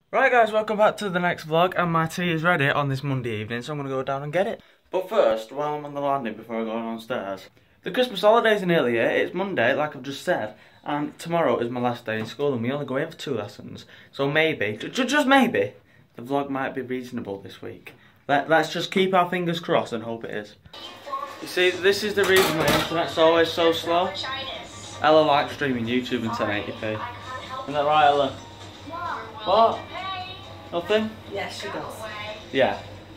Right guys, welcome back to the next vlog, and my tea is ready on this Monday evening, so I'm going to go down and get it. But first, while I'm on the landing before I go downstairs, the Christmas holidays are nearly here. It's Monday, like I've just said, and tomorrow is my last day in school and we only go in for 2 lessons. So maybe, just maybe, the vlog might be reasonable this week. Let's just keep our fingers crossed and hope it is. You see, this is the reason my internet's always so slow. Ella likes streaming YouTube in 1080p. Isn't that right, Ella? What? Nothing? Yes, she does. Yeah.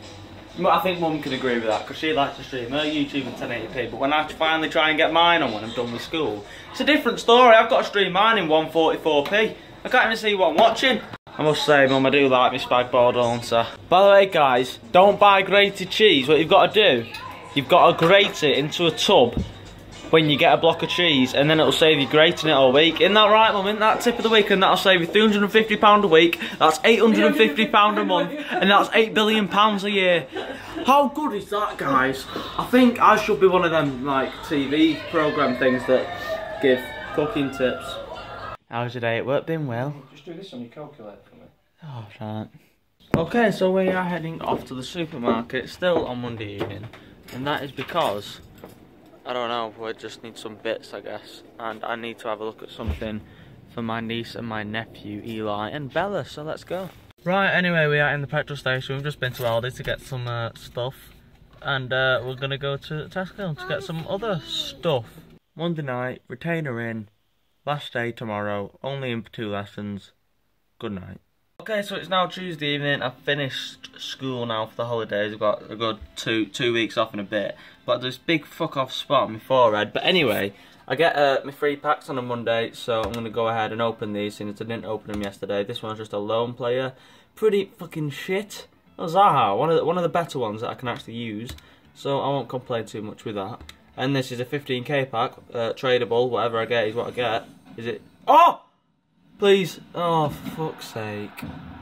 I think Mum can agree with that, because she likes to stream her YouTube in 1080p, but when I finally try and get mine on when I'm done with school, it's a different story. I've got to stream mine in 144p. I can't even see what I'm watching. I must say, Mum, I do like my spag bol, don't I? By the way, guys, don't buy grated cheese. What you've got to do, you've got to grate it into a tub when you get a block of cheese, and then it'll save you grating it all week. Isn't that right, Mum? Isn't that tip of the week? And that'll save you £350 a week. That's £850 a month, and that's £8 billion a year. How good is that, guys? I think I should be one of them like TV programme things that give cooking tips. How's your day at work been? Well, just do this on your calculator for me. Oh, right. Okay, so we are heading off to the supermarket, still on Monday evening, and that is because, I don't know, we just need some bits, I guess, and I need to have a look at something for my niece and my nephew, Eli and Bella, so let's go. Right, anyway, we are in the petrol station. We've just been to Aldi to get some stuff, and we're going to go to Tesco to get some other stuff. Monday night, retainer in, last day tomorrow, only in for 2 lessons. Good night. Okay, so it's now Tuesday evening. I've finished school now for the holidays. I've got a good two weeks off in a bit. Got this big fuck off spot on my forehead. But anyway, I get my 3 packs on a Monday, so I'm going to go ahead and open these since I didn't open them yesterday. This one's just a lone player. Pretty fucking shit. Oh, Zaha, one of the better ones that I can actually use. So I won't complain too much with that. And this is a 15k pack, tradable. Whatever I get is what I get. Is it? Oh! Please. Oh, for fuck's sake.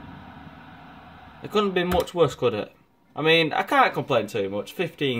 It couldn't be much worse, could it? I mean, I can't complain too much.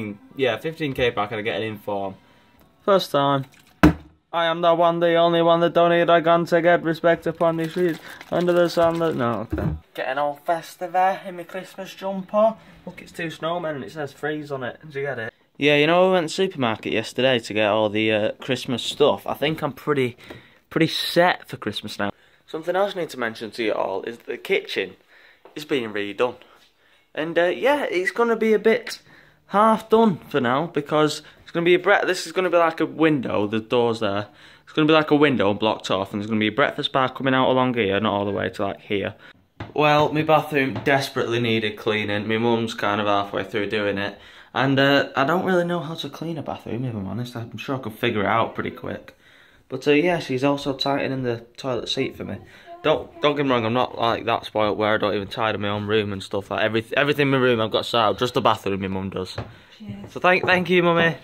15k pack and I get an inform. First time. I am the one, the only one that don't need a gun to get respect upon the streets. Under the sun that... No, okay. Getting all festive there in my Christmas jumper. Look, it's 2 snowmen and it says freeze on it. Did you get it? Yeah, you know, we went to the supermarket yesterday to get all the Christmas stuff. I think I'm pretty set for Christmas now. Something else I need to mention to you all is the kitchen is being redone. And yeah, it's going to be a bit half done for now, because it's going to be this is going to be like a window, the doors there. It's going to be like a window blocked off, and there's going to be a breakfast bar coming out along here, not all the way to like here. Well, my bathroom desperately needed cleaning. My mum's kind of halfway through doing it. And I don't really know how to clean a bathroom, if I'm honest. I'm sure I can figure it out pretty quick. But yeah, she's also tightening the toilet seat for me. Don't get me wrong, I'm not like that spoiled where I don't even tidy my own room and stuff. Like everything in my room I've got set out, just the bathroom my mum does. Cheers. So thank you, mummy.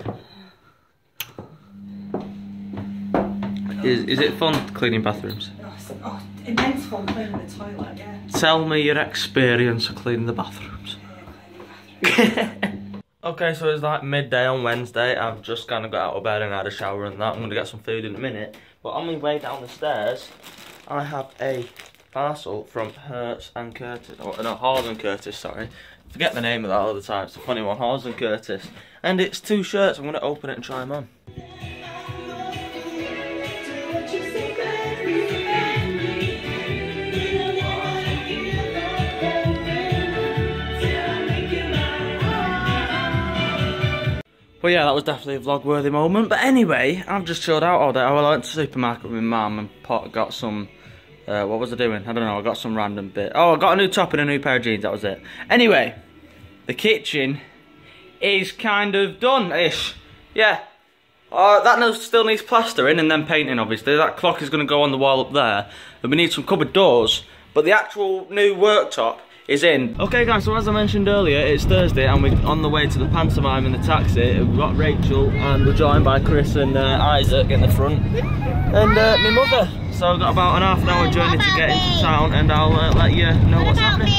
Is it fun cleaning bathrooms? Oh, immense fun cleaning the toilet, yeah. Tell me your experience of cleaning the bathrooms. Okay, so it's like midday on Wednesday. I've just kind of got out of bed and had a shower and that. I'm going to get some food in a minute. But on my way down the stairs, I have a parcel from Hertz and Curtis. Oh, no, Hawes and Curtis, sorry. I forget the name of that all the time. It's a funny one, Hawes and Curtis. And it's 2 shirts. I'm going to open it and try them on. But yeah, that was definitely a vlog-worthy moment. But anyway, I've just chilled out all day. I went to the supermarket with my mum and got some... what was I doing? I don't know, I got some random bit. Oh, I got a new top and a new pair of jeans, that was it. Anyway, the kitchen is kind of done-ish. Yeah. That still needs plastering and then painting, obviously. That clock is going to go on the wall up there. And we need some cupboard doors. But the actual new worktop is in. Okay guys, so as I mentioned earlier, it's Thursday and we're on the way to the pantomime in the taxi. We've got Rachel and we're joined by Chris and Isaac in the front. And my mother. So I've got about an half-an-hour journey to get into town, and I'll let you know what's happening.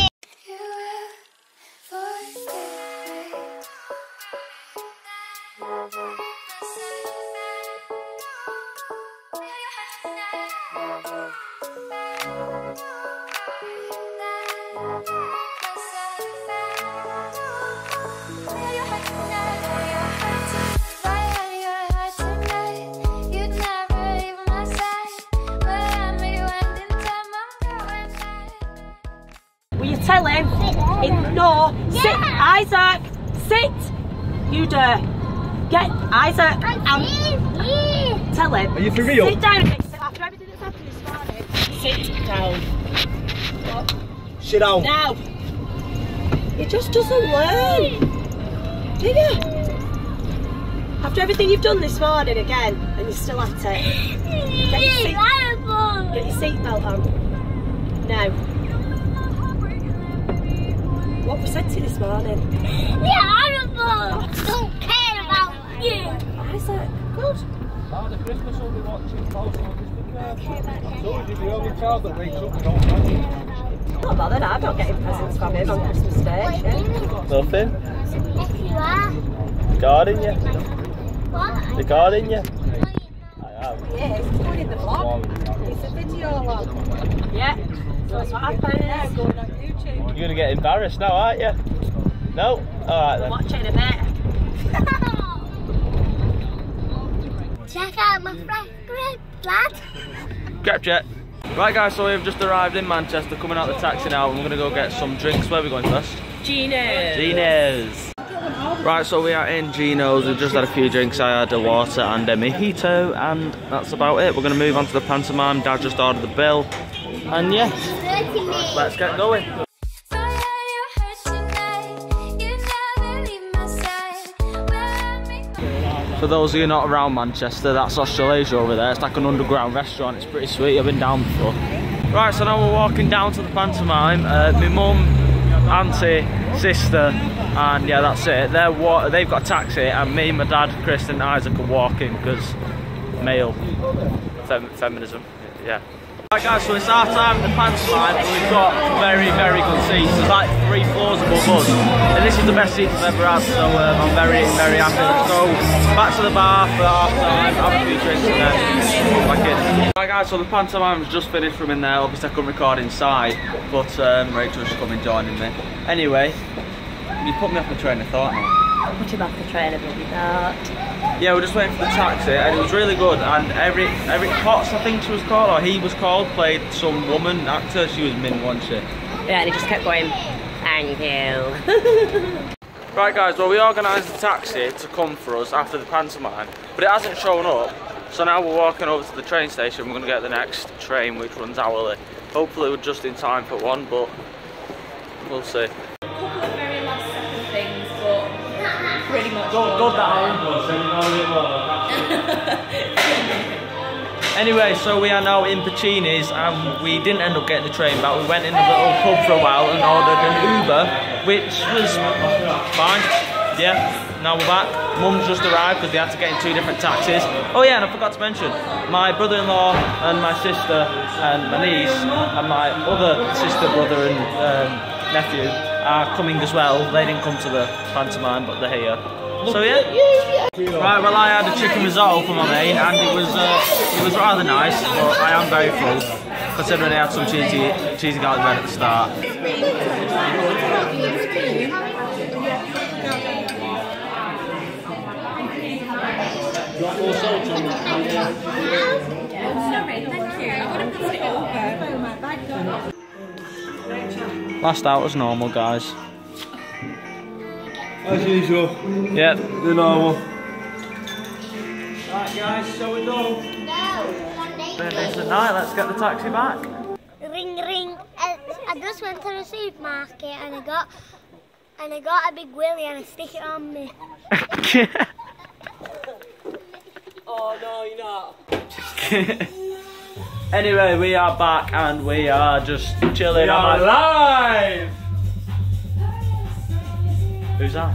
Will you tell him? No, sit, Isaac, sit. You dare. Get Isaac. Tell him. Are you for real? Sit down and sit after everything that's happened this morning. Sit down. Sit down. Now. He just doesn't learn. Do you? After everything you've done this morning again, and you're still at it. Get your seatbelt on. Now. What we said to you this morning? Yeah, horrible! Don't care about you! Isaac, good. Father Christmas will be watching close on this video. Okay, but So you're the only child that wakes up and don't know. Not bothered, I'm not getting presents from him on Christmas Day. Nothing. Yes, you are. Guarding you. What? The guarding you. No, you're not. I am. Yeah, it's going in the vlog. It's a video log. Yeah, so it's what happens. Going on YouTube. You're gonna get embarrassed now, aren't you? No? Alright then. Watch it in a bit. Check out my favorite lad. Grab jet. Right guys, so we've just arrived in Manchester, coming out the taxi now, and we're gonna go get some drinks. Where are we going first? Gino's. Gino's. Right, so we are in Gino's. We've just had a few drinks. I had a water and a mojito, and that's about it. We're gonna move on to the pantomime. Dad just ordered the bill, and yeah, let's get going. For those of you not around Manchester, that's Australasia over there. It's like an underground restaurant. It's pretty sweet. I've been down before. Right, so now we're walking down to the pantomime. My mum, auntie, sister, and yeah, that's it. They've got a taxi, and me, my dad, Chris, and Isaac are walking because male feminism. Yeah. Right guys, so it's our time at the pantomime, and we've got very, very good seats. There's like 3 floors above us, and this is the best seats I've ever had, so I'm very, very happy. Let's go back to the bar for half time, have a few drinks, and then come back in. Right guys, so the pantomime's just finished from in there. Obviously I couldn't record inside, but Rachel's coming joining me. Anyway, you put me off the train of thought now. Put him off the train a bit, not. Yeah, we're just waiting for the taxi, and it was really good. And Eric Potts, I think she was called, or he was called, played some woman actor. She was mint, wasn't she? Yeah, and he just kept going, thank you. Right guys, well we organised the taxi to come for us after the pantomime, but it hasn't shown up. So now we're walking over to the train station. We're going to get the next train, which runs hourly. Hopefully we're just in time for one, but we'll see. Pretty much. Anyway, so we are now in Puccini's, and we didn't end up getting the train back. We went in a little pub for a while and ordered an Uber, which was fine. Yeah, now we're back. Mum's just arrived because they had to get in 2 different taxis. Oh yeah, and I forgot to mention, my brother-in-law and my sister and my niece and my other sister, brother and nephew are coming as well. They didn't come to the pantomime, but they're here. So yeah. Right, well I had a chicken risotto for my main, and it was rather nice, but I am very full considering I had some cheesy garlic bread at the start. Sorry, thank you. I would have put it over. Last out as normal, guys. As usual. Yep. The normal. Right guys, so we're done. It's at night, let's get the taxi back. Ring ring. I just went to the supermarket and I got a big willy and I stick it on me. Oh no, you're not. Anyway, we are back and we are just chilling. We are live! Who's that?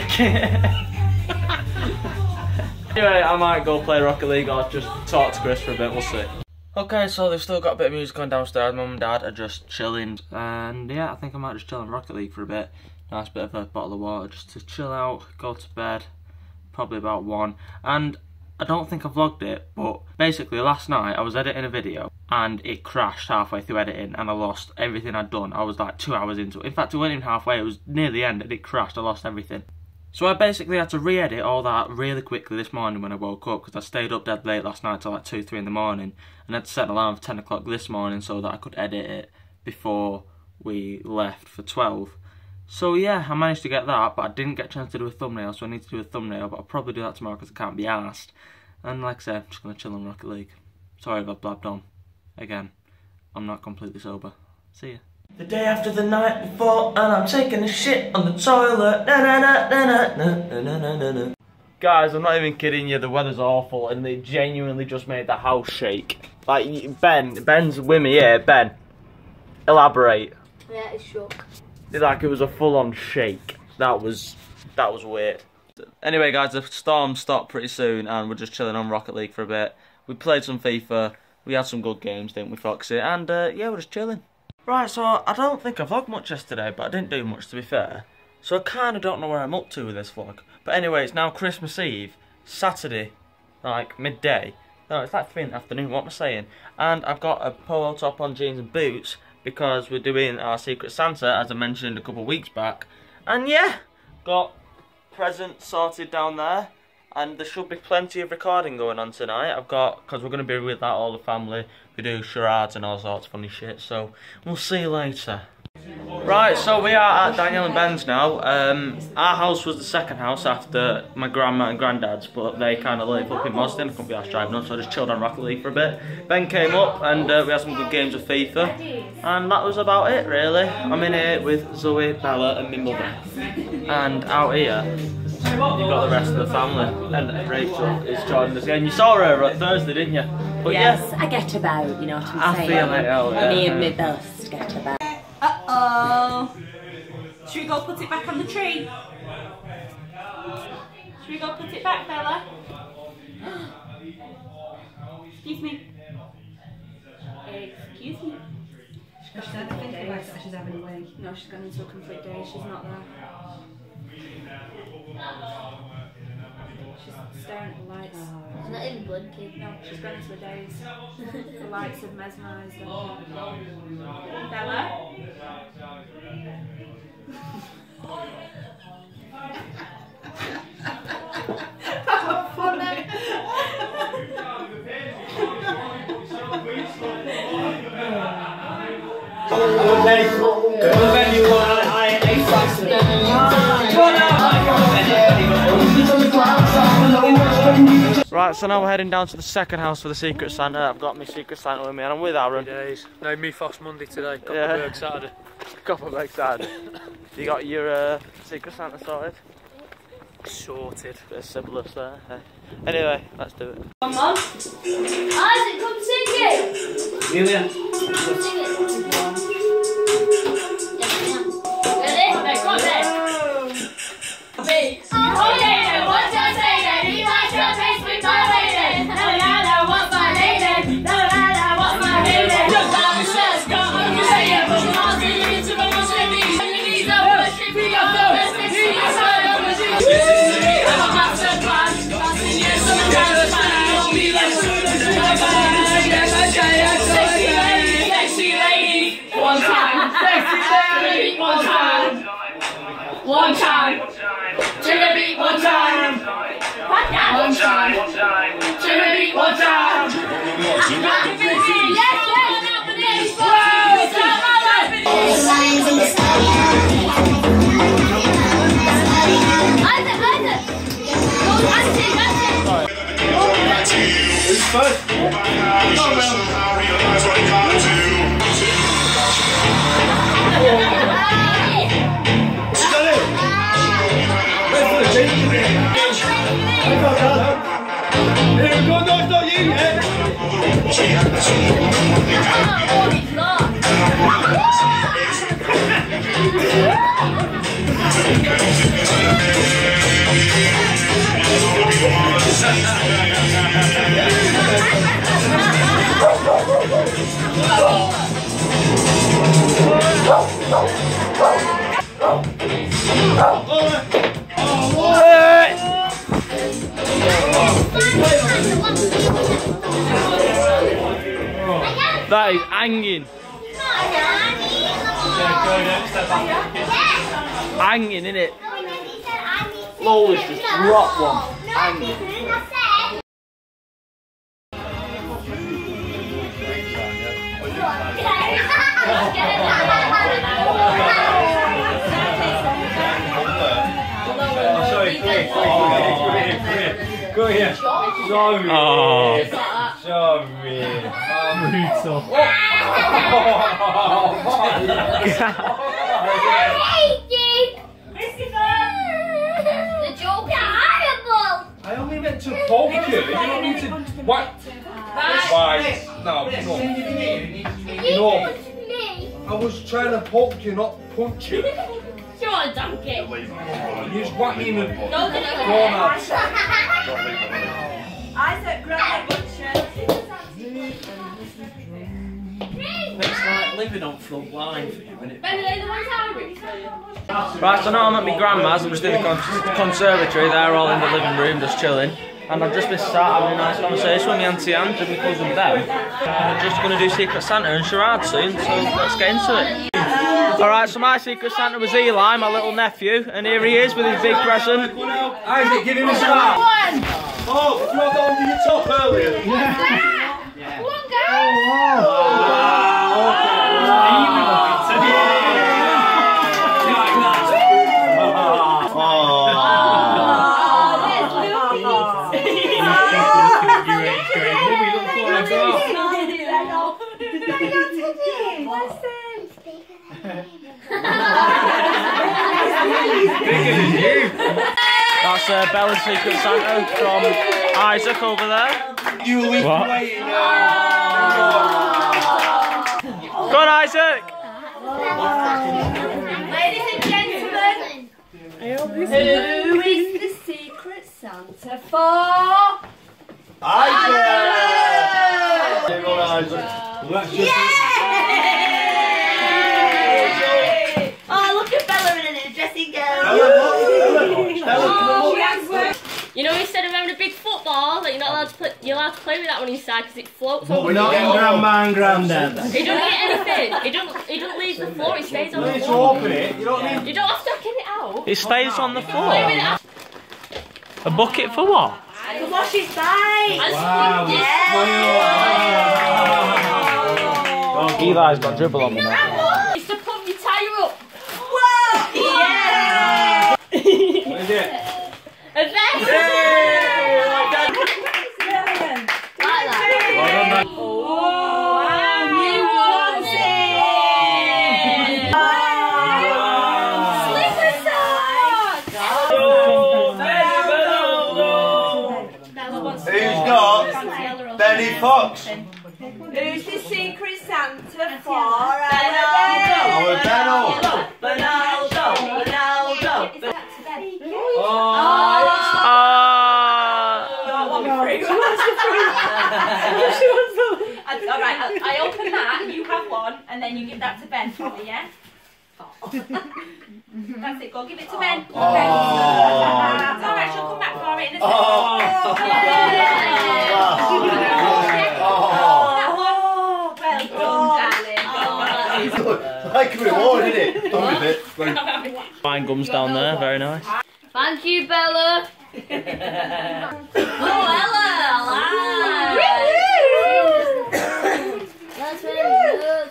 Anyway, I might go play Rocket League or just talk to Chris for a bit, we'll see. Okay, so they've still got a bit of music on downstairs. Mum and Dad are just chilling, and yeah, I think I might just chill on Rocket League for a bit. Nice bit of a bottle of water just to chill out, go to bed, probably about 1. And I don't think I vlogged it, but basically last night I was editing a video and it crashed halfway through editing and I lost everything I'd done. I was like 2 hours into it. In fact, it wasn't even halfway, it was near the end and it crashed. I lost everything. So I basically had to re-edit all that really quickly this morning when I woke up, because I stayed up dead late last night till like 2, 3 in the morning, and I had to set an alarm for 10 o'clock this morning so that I could edit it before we left for 12. So yeah, I managed to get that, but I didn't get a chance to do a thumbnail, so I need to do a thumbnail, but I'll probably do that tomorrow because I can't be arsed. And like I said, I'm just going to chill on Rocket League. Sorry if I blabbed on. Again, I'm not completely sober. See ya. The day after the night before, and I'm taking a shit on the toilet. Na na na na na na na na na. Guys, I'm not even kidding you. The weather's awful, and they genuinely just made the house shake. Like Ben's with me here. Ben, elaborate. Yeah, it's shook. Like it was a full-on shake. That was weird. Anyway, guys, the storm stopped pretty soon, and we're just chilling on Rocket League for a bit. We played some FIFA. We had some good games, didn't we, Foxy? And yeah, we're just chilling. Right, so I don't think I vlogged much yesterday, but I didn't do much, to be fair. So I kind of don't know where I'm up to with this vlog. But anyway, it's now Christmas Eve, Saturday, like midday. No, it's like 3 in the afternoon, what am I saying? And I've got a polo top on, jeans and boots, because we're doing our Secret Santa, as I mentioned a couple of weeks back. And yeah, got presents sorted down there. And there should be plenty of recording going on tonight. I've got, because we're going to be with that all the family. We do charades and all sorts of funny shit, so we'll see you later. Right, so we are at Daniel and Ben's now. Our house was the second house after my grandma and granddad's, but they kind of live up in Moston. I couldn't be arsed driving up, so I just chilled on Rocket League for a bit. Ben came up and we had some good games of FIFA, and that was about it really. I'm in here with Zoe, Bella and my mother, and out here you've got the rest of the family, and Rachel is joining us again. You saw her on Thursday, didn't you? But yes, yeah, I get about, you know what I'm saying. I feel it, oh, yeah. Me and my best get about. Uh-oh. Should we go put it back on the tree? Should we go put it back, Bella? Excuse me. Excuse me. She's having a wee. No, she's gone into a complete day. She's not there. She's staring at the lights. She's not even blinking. No, she's gone into a daze. The lights have mesmerised her. Bella? That was funny. Right, so now we're heading down to the second house for the Secret Santa. I've got my Secret Santa with me and I'm with Aaron. Days. No, me Fox Monday today, Copperberg Saturday. Copperberg Saturday. You got your Secret Santa sorted? Sorted. Bit of syphilis there. Hey. Anyway, let's do it. Come on. Isaac, come sing it. Julia. Come sing it. Ready? Okay, come on then. Big. Oh yeah, what's your saying? You like your taste with my lady. La la la, what's my lady? La la la, what's my lady? Just how the says, go on, you say it, but you're not singing it to the Muslims. And you need to worship me, I'm the best thing to you. I'm a master plan. Yes, I'm a master plan. Don't be like sexy lady, sexy lady. One time, sexy lady, one time. One time. To the beat one time. One time. To the beat one time. Yes, yes. Who's first? No, it's not you yet. Oh, That is hanging. Hanging, innit? Lola's just dropped one. Hanging. Go here. Sorry. Oh. Sorry. Brutal. The joke is horrible. I only meant to poke you. You don't need to. What? Right. No. No. I was trying to poke you, not punch you. Come on, donkey. You just whack me in the Don't do it. doormat. Isaac, grab that butcher. It's like living on front line for you, isn't it? Benny, the one's hungry. Right, so now I'm at my grandma's. I'm just in the conservatory. They're all in the living room, just chilling. And I've just been sat having a nice conversation with my auntie Anne and my cousin Ben. I'm just going to do Secret Santa and charade soon, so let's get into it. Alright, so my Secret Santa was Eli, my little nephew, and here he is with his big present. Isaac, give him a start. Oh, you had that under your top earlier. Come on, guys. That's Bella's Secret Santa from Isaac over there. You leave What? waiting. Go on, Isaac! Ladies and gentlemen, who is the Secret Santa for? Isaac! Let's just... Oh, look at Bella in a dressing gown. You know, instead of having a big football that you're not allowed to play, you're allowed to play with that one inside because it floats over. We're not getting Grandma and Granddad. It don't get anything. It don't leave the floor. It stays on the You need to floor. open it. You don't need... You don't have to get it out. It stays on the Play floor. with it after. A bucket for what? To wash his bike. Eli's got dribble on me now. It's to pump your tyre up. Whoa! Yeah! What is it? A vest. Like that. Oh, you want it! Slipper socks! Who's got Benny Fox? Who's the Secret Santa for? Alright, I open that, you have one, and then you give that to Ben for me, yeah? That's it, go give it to Ben. Okay. It's alright, she'll come back for it in a second. That one. Well done, darling. Like a reward, isn't it? Don't be a bit. Fine gums down there, very nice. Thank you, Bella. Oh, Ella, that's very good.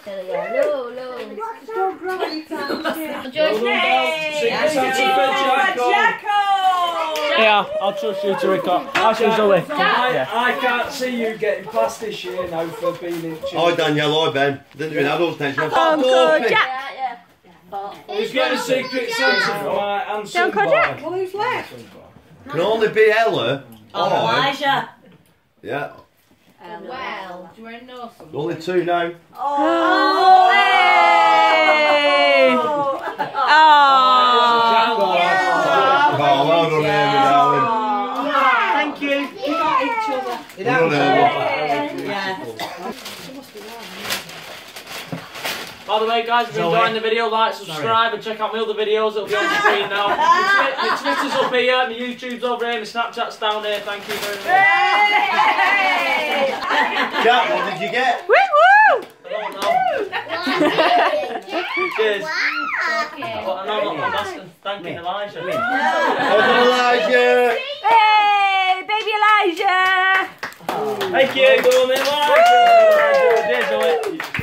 Yeah, I'll trust you to record. Actually, Zoe. Yeah. I can't see you getting past this year now for being in tune. Hi Danielle, hi Ben. Didn't do adults next time. Uncle Jack. Who's getting a Secret Santa for my and son boy? Well, who's left? Can only be Ella. Oh, Elijah. Yeah. Well, do you want to know something? Only two now. Oh, hey. Oh, well done, Amy, darling. Thank you. You got each other. Well done, Amy. Yeah. By the way, guys, if you're enjoying the video, like, subscribe, and check out my other videos. It'll be on the screen now. My Twitter's up here, my YouTube's over here, my Snapchat's down here. Thank you very much. Jack, what did you get? Woo woo! don't know. Cheers. I'm asking, thanking Elijah. Elijah! Hey, baby Elijah! Thank you, go on then, Elijah. Cheers, Owen.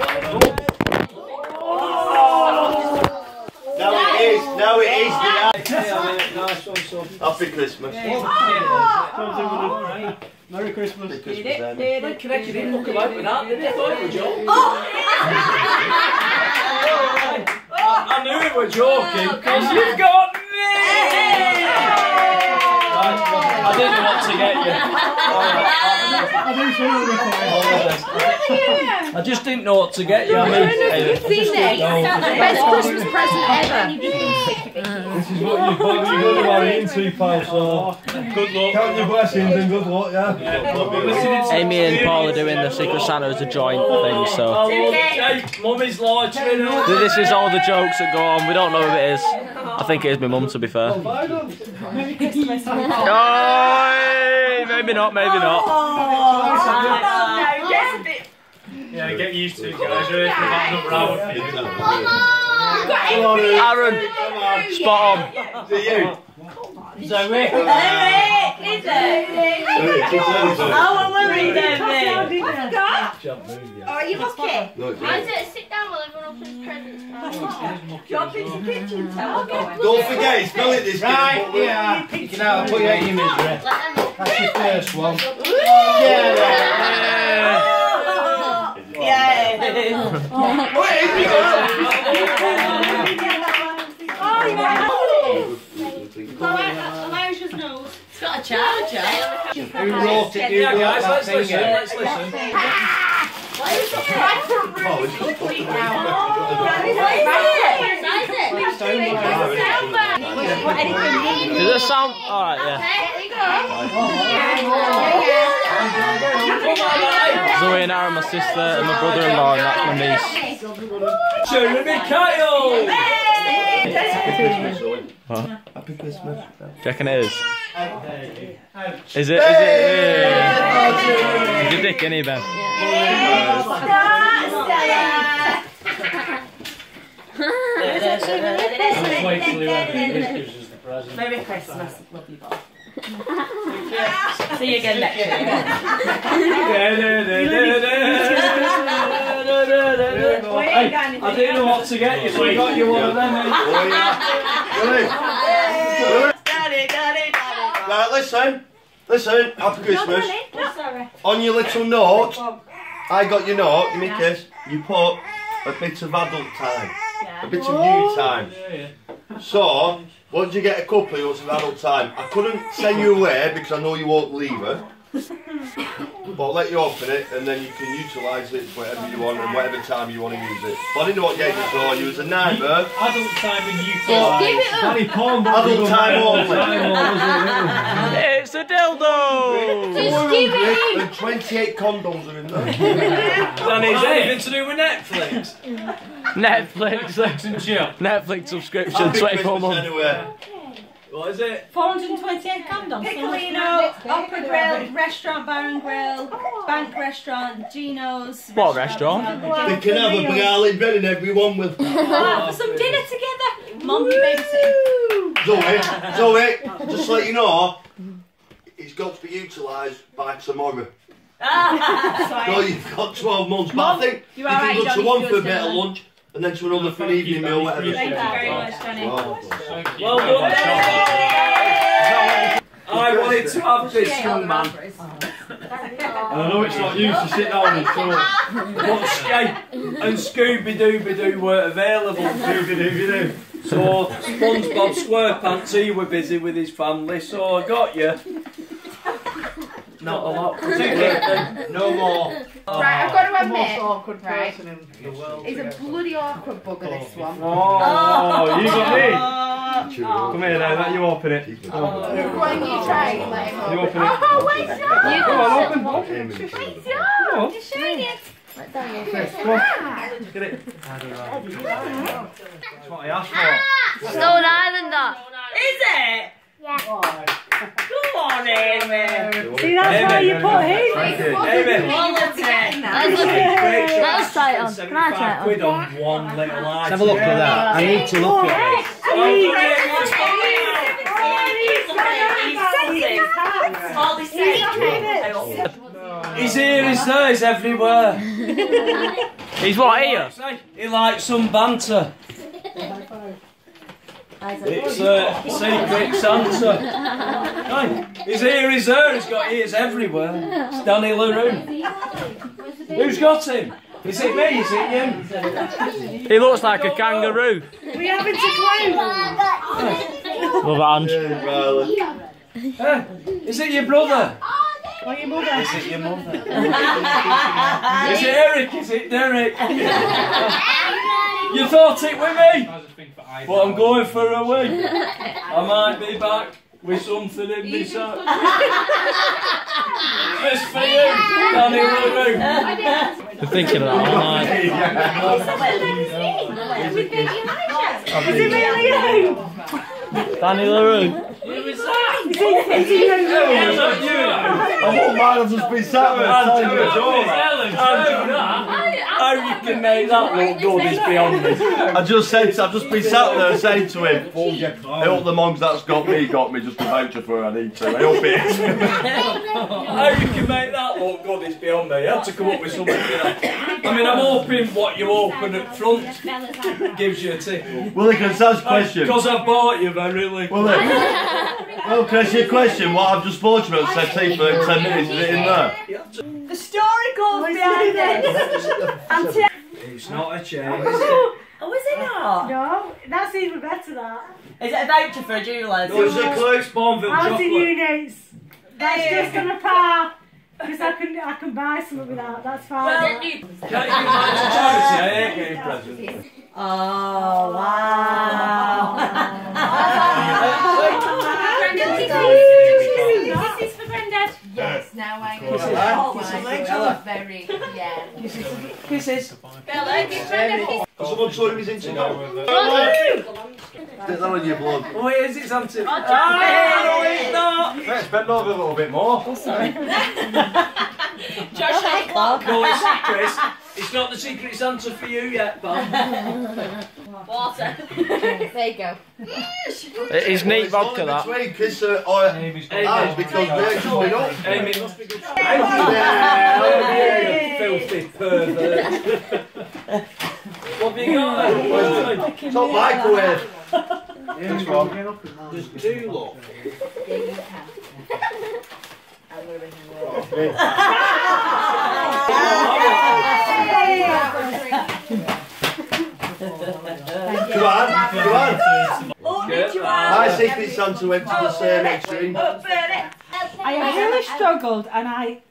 Now it is. Nice one, son. Happy Christmas. Merry Christmas. Happy Christmas then. Connected didn't look alike with that, did it? I thought it was a joke. I knew it was joking, because you've got me! I didn't know what to get you. I just didn't know what to get you. I mean, You've seen this? Best Christmas present ever. This is what you've got to marry into, pal, so good luck. Count your blessings and good luck, yeah? Amy and Paul are doing the Secret Santa as a joint thing, so. Mummy's loitering. This is all the jokes that go on. We don't know who it is. I think it is my mum, to be fair. Merry Christmas. Oh, maybe not, maybe not. Yeah, get used to it, guys. You're for that Aaron, spot on. Zoe. Are you okay? Sit down while everyone opens presents. Jump into the kitchen. Don't forget, it's not this Right, yeah. You can have put your image there. That's your first one. Elijah's nose. It's got a charger. Who wrote it? Yeah, guys, let's listen. Let's listen. Does it sound? Alright, yeah. Zoe and Aaron, my sister, and my brother-in-law, and that's my niece. Jeremy Kyle! What? Happy Christmas. Do you reckon it is? Is it? Is it dick, any Ben? Merry Christmas, lovely boy. See you again next year. I didn't know what to get you, so I got you one of them. Right, listen, happy Christmas. On your little note, I got your note, give me a kiss. You put a bit of adult time, a bit of you time. So, once you get a couple, you want some adult time. I couldn't send you away because I know you won't leave her. But I'll let you open it and then you can utilise it whatever you want and whatever time you want to use it. But I didn't know what game you saw. You was a nightmare. Adult time and utilise. Adult time only. It's a dildo! 428 condoms are in there. And is anything to do with Netflix? Netflix subscription, Happy 24 Christmas months. anyway. What is it? 428 condoms. Piccolino, Opera Grill, Restaurant Bar and Grill, Bank Restaurant, Gino's. What restaurant? They can have a garlic bread and everyone with. For some dinner together. Mum, you babysitting. Zoe, just to let you know, it's got to be utilised by tomorrow. So you've got 12 months, but I think you can go to one for a bit of lunch and then to another for an evening meal, whatever. Thank you very much, Johnny. Well done. I wanted to have this, young man. I know it's not used to sit down and talk. But Skate and Scooby-Dooby-Doo were available. Scooby-Dooby-Doo. So SpongeBob SquarePants, he were busy with his family, so I got you. Not a lot. No more. Right, I've got to admit, awkward right, person in the world. it's a bloody awkward bugger, this one. Oh, you got me. Come here now, let you open it. Why don't you try and let him You open? open it. Oh, wait, no! Come on, open. Wait, no! Just showing it. Let down your Come on. Get it. That's what I asked for. Stone Islander. Is it? Yeah. Go on, Amy. See, that's why you put him. Amy. Let's try it on. Can I try it £5 on one little item. Let's have a look at that. I need to look at this. He's here, he's there, he's everywhere. He's what, here? He likes some banter. It's Secret Santa. Hey, he's here, he's there, he's got ears everywhere. It's Danny LaRue. Who's got him? Is it me? Is it you? He looks like a kangaroo. We haven't a clue. Love it, Is it your brother? Or your mother. Is it your mother? Is it Eric? Is it Derek? You thought it with me? But I'm going for a week. I might be back with something in my sack. This for you, Danny LaRue. Been thinking of that all night. Is it really you? Danny LaRue. Who is that? Is it you? I won't mind, I've just been sat there. How you can make that look good is beyond me. I've just been sat there saying to him, I hope the monks that's got me just a voucher for her, I need to. I hope it is. How you can make that look good is beyond me. You have to come up with something, you know. I mean, I'm hoping what you open up front gives you a tickle. Well, can I ask a question? Because I bought you very really. Well, can I ask you a question? What I've just bought you about said tea for 10 minutes, is it in there? The story goes behind it. It's not a chain, is it? Oh, is it not? No, that's even better, that. Is it a voucher for a jeweller's? No, it's a close Bourneville How's chocolate. the units? That's just on a par. Because I can buy something with that, that's fine. Well, Can't you give mine to charity? I ain't getting presents. oh, wow. This is for Grandad. Yes, now I know. Very, yeah. Kisses. Bella, give Grandad a kiss. Has someone told him he's into now? Stick that on your blood. Oh, it is, it's Auntie. Oh, no, it's not. Let's bend over a little bit more. Sorry. Josh, No, it's Chris. It's not the Secret Santa for you yet, Bob. water. There you go. It's neat vodka, that. Between kiss or Amy's because they're coming up. Amy, it must be good. Filthy pervert. What have you got there? It's not microwave. There's two, look. Yeah, you can. I'm going to bring him Come on. Oh, did you My Secret Santa went to the same extreme. I have really struggled and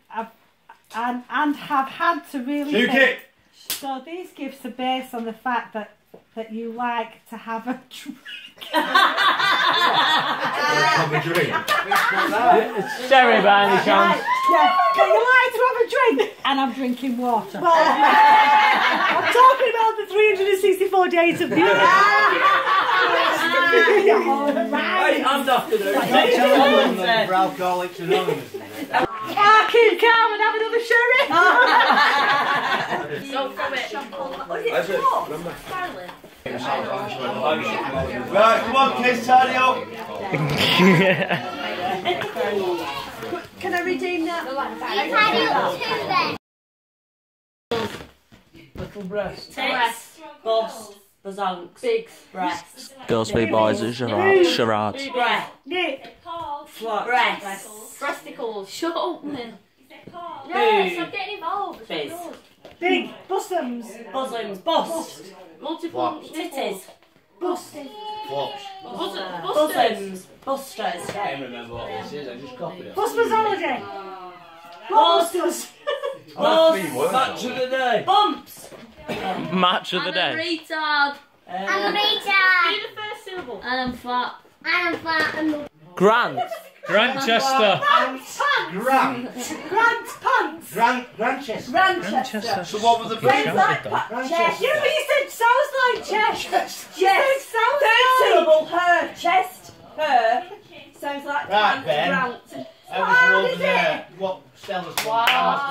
have had to really think. So these gifts are based on the fact that you like to have a drink. Have a drink. Sherry by any chance? Yeah, but you like to have a drink and I'm drinking water. I'm talking about the 364 days of the year. Hey, I'm after those. For Alcoholics Anonymous, is it? Fucking come and have another sherry. So from it. That's it. Right, come on, kids, tidy up. Can I redeem that? Little breast. Tits, bust, bazonks, big breasts, Girls v boys at charades. breast, Nick. Flat. breasts, breasticles. Shut up, man. Yes, I'm getting involved. Fizz. Big bosoms. Bosoms, bust, multiple titties, Bust. Flops. bosoms, busters, I can't remember what this is, I just copied it. Busters holiday. busters, Match of the day. bumps. Match of the day. Retard. I'm a Do retard. the first syllable. And I'm fat. I'm fat. Grant. Grantchester. Grant. Grant pants. Grantchester. Manchester. So what was the first one? Chest. Yeah, but you said sounds like chest. Chest. Sounds Third like. syllable. Her. Chest. Her. So Sounds like Right, Ben. rant. I was over there. What Stella's Wow.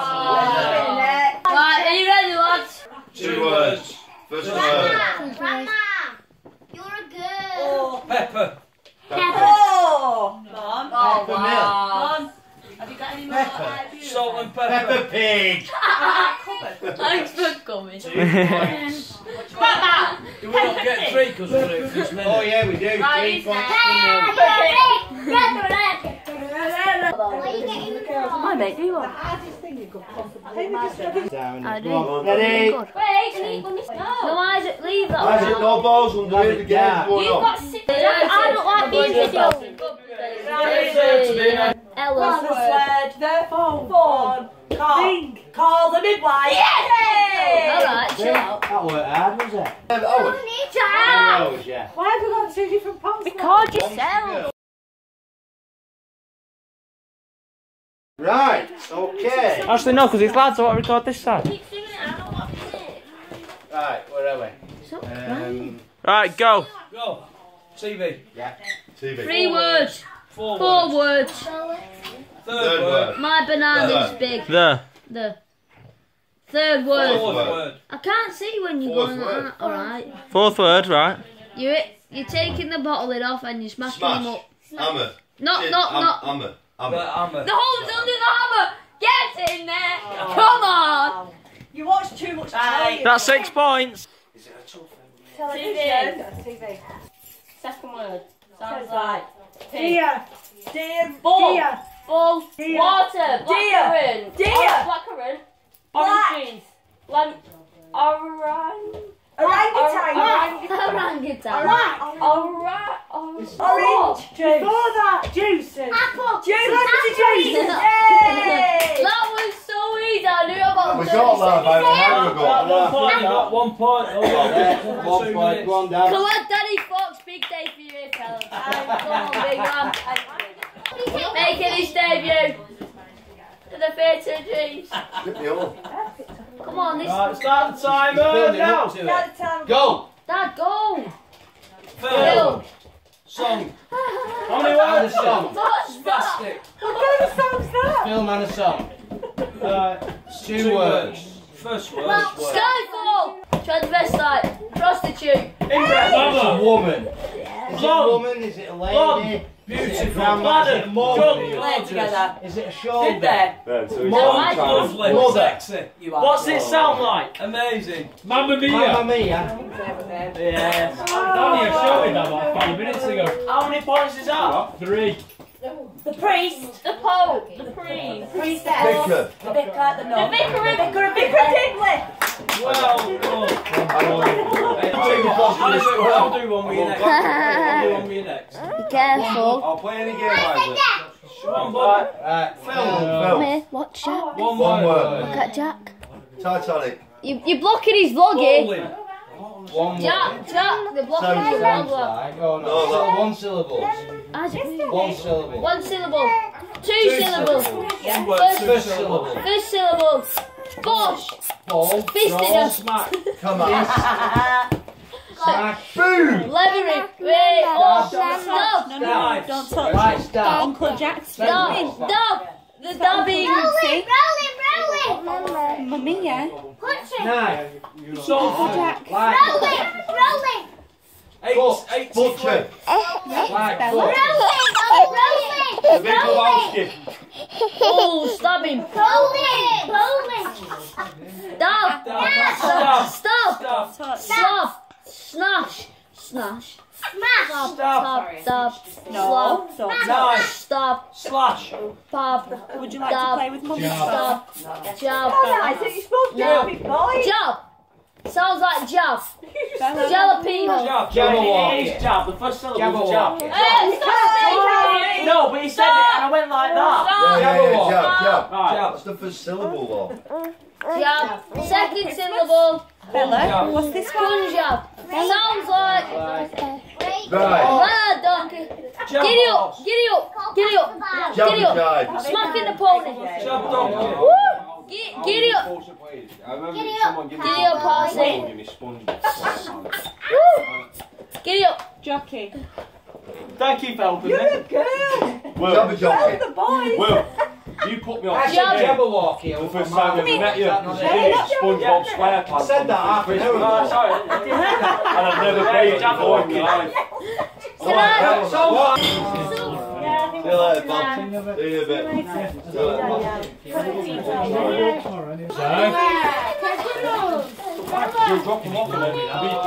Right, are you ready, lads? 2 words. First word. Grandma, you're a girl. Pepper. Oh! Mom. Oh, Pepper Mom. Have you got any more Pepper. Salt and pepper. Pepper Pig. Thanks for coming. 2 points. Do we not get 3 because we're doing this minute? Oh yeah, we do. 3 Right, points. My mate, do you want? Down. I do. Come on. Ready? Wait, no, Isaac, leave that. Isaac, no balls under here, the game's going You've on. got 6. I don't like being videoed. Ella. Word. Phone. Call the midwife. Alright, chill out. That weren't hard, was it? Oh, Yeah. Why have we got 2 different posts? Record yourself. right, okay. Actually, no, because these lads want to record this side. Keep singing it, I don't want to sing it. Right, where are we? Right, go. Go. TV. Yeah. TV. 3 words. 4 4 words. words. Third word. My banana's big. The. The 3rd word. 4th word. I can't see when you're 4th going word. like that. Alright. 4th word, right? You're taking the bottle lid off and you're smashing them Smash. up. Hammer. Not. Hammer. The hammer. The hole's under the hammer! Get in there! Come on! You watch too much TV. That's 6 points. TV. Second word. Sounds like Deer. Bull. Bull. Deer. Water. Blackcurrant. Deer. Blackcurrant. Orange trees. Orangutan. Orangutan. Orange. Before that, juices. Apple. Juice. That was so easy. I knew about We got that about an hour ago. Got 1 point. You got 1 point. Oh, yeah. 1 point. Go on down. Come on, Daddy Fox. Big day for you, fellas. Come on, big man. Making his debut. To the theatre of dreams. Come on, this. Right, start the timer now. Go. Dad, go. Phil. Song. How many words? Song. Spastic. What kind of song's that? Film and a song. 2 words. First word. Skyfall. Transvestite. Prostitute. Inbred. A woman. Is it a woman? Is it a lady? Blonde. Beautiful. Grandma? Is it a mum? Drunk. Is it a shoulder? Lovely. Mother. Sexy. What's it sound like? Amazing. Mamma Mia. Yes. Only showed me that about 5 minutes ago. How many points is that? 3. The priest. The Pope. The Priest. Priestess. Vicar. The vicar at the north. The Vicar of Digley. Well done. I'll do one with you next. I'll do one with you next. Be careful. I'll play any game, Isaac. One word. Phil. Watch Jack. One One word. word. Look at Jack. Titanic. You're blocking his vlogging. Bowling. 1 word. Jack, they're blocking his Sounds vlog. like. Oh no. So 1 syllable. 1 syllable. 1 syllable. 2 syllables. One word. 2 First syllables. syllable. First syllable. Bosh. Ball. Fisting us. Smack. Come on. Smash. Boom. Levering. Wait. Oh, stop. Dive. Don't touch Right, start. Uncle Jack's Stop. Stop. The dabbing. Mummy, yeah. Knife. Soulful. Like. 8. Butcher. Like. The big Lebowski. Oh, stab him. Stop. Stop. Stop. Snash. Snash. Stop. Stop. No. Knife. Stop. Slash. Would you like to play with Mummy? Stop. Jab. I think you're supposed to No. be boy. Jab. Sounds like jab. Jalapeno. Jab. Jabberwock. It is jab. The first syllable is Jabberwock. jab. Hey, stop. No, but he said it and I went like that. Yeah, jab. Right. That's the first syllable, though. Jab. Second syllable. Bella, what's this one? Punjab. Sounds like. Right. Ah, donkey. Giddy up. Giddy up. Giddy up. Jab Giddy and up. jive. Smacking the pony. Jab donkey. Woo. Giddy up. Giddy up, Parsley. Woo. Giddy up. Jockey. Thank you for helping me. You're a girl. Jabberwocky. The boys. Will, you put me on Jabberwocky. the first time we met you. SpongeBob SquarePants. I said that half an hour ago. Sorry. And I've never played Jabberwocky in my life. See you later, Bob. See you in a bit. See you later, Bob. You'll drop them off and then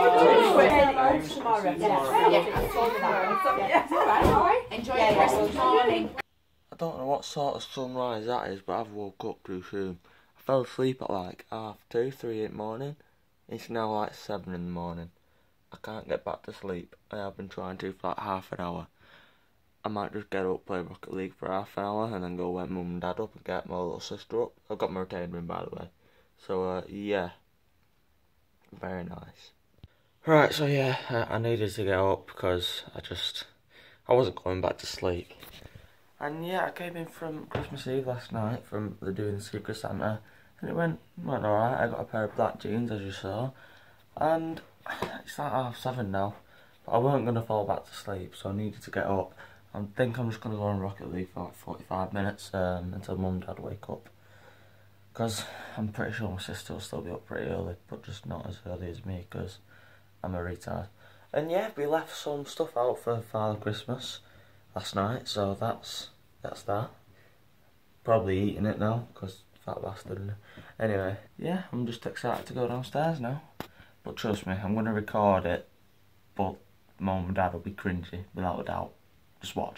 Enjoy your Christmas morning. I don't know what sort of sunrise that is, but I've woke up too soon. I fell asleep at like 2:30, 3 in the morning. It's now like 7 in the morning. I can't get back to sleep. I have been trying to for like half an hour. I might just get up, play Rocket League for half an hour, and then go wake mum and dad up and get my little sister up. I've got my retained room, by the way. So, yeah. Very nice. Right, so yeah, I needed to get up because I wasn't going back to sleep. And yeah, I came in from Christmas Eve last night from doing the Secret Santa, and it went alright. I got a pair of black jeans, as you saw, and it's like 7:30 now, but I weren't going to fall back to sleep, so I needed to get up. I think I'm just going to go on Rocket League for like 45 minutes until mum and dad wake up, because I'm pretty sure my sister will still be up pretty early, but just not as early as me, because I'm a retard. And yeah, we left some stuff out for Father Christmas last night, so that's that. Probably eating it now, because fat bastard. Anyway, yeah, I'm just excited to go downstairs now. But trust me, I'm going to record it, but mum and dad will be cringy, without a doubt. Just watch.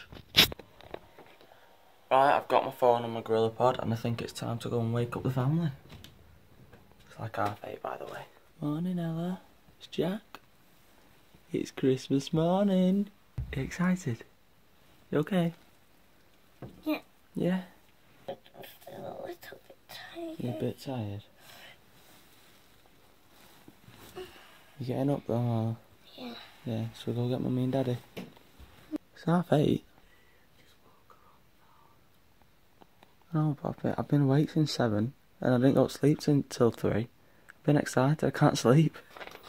Right, I've got my phone on my Gorilla Pod, and I think it's time to go and wake up the family. It's like 8:30, by the way. Morning, Ella. It's Jack. It's Christmas morning. You excited? You okay? Yeah. Yeah? I feel a little bit tired. You're a bit tired? You getting up though? Yeah. Yeah, so we go get mummy and daddy. It's 8:30. No, but I've been awake since 7 and I didn't go to sleep until 3. I've been excited, I can't sleep.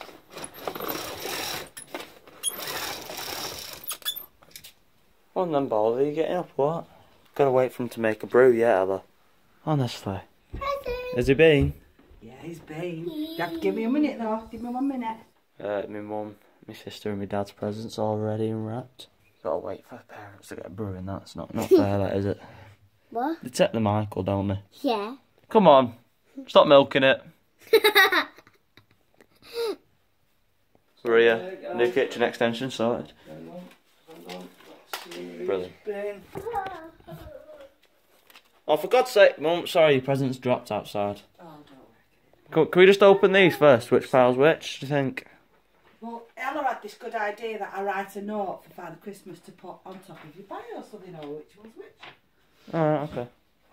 Come on then, Baldy, are you getting up, what? Gotta wait for him to make a brew, yeah, Ella? Honestly. Has he been? Yeah, he's been. You have to give me a minute though, give me 1 minute. My mum, my sister and my dad's presents all ready and wrapped. Gotta wait for the parents to get a brew and that's not fair, that is it? What? They take the Michael, don't they? Yeah. Come on, stop milking it. Maria, new kitchen extension sorted. Brilliant. Oh, for God's sake, Mum, sorry, your present's dropped outside. Oh, don't. Can we just open these first? Which pile's which, do you think? Well, Ella had this good idea that I write a note for Father Christmas to put on top of your pile so they know which one's which. Alright, okay.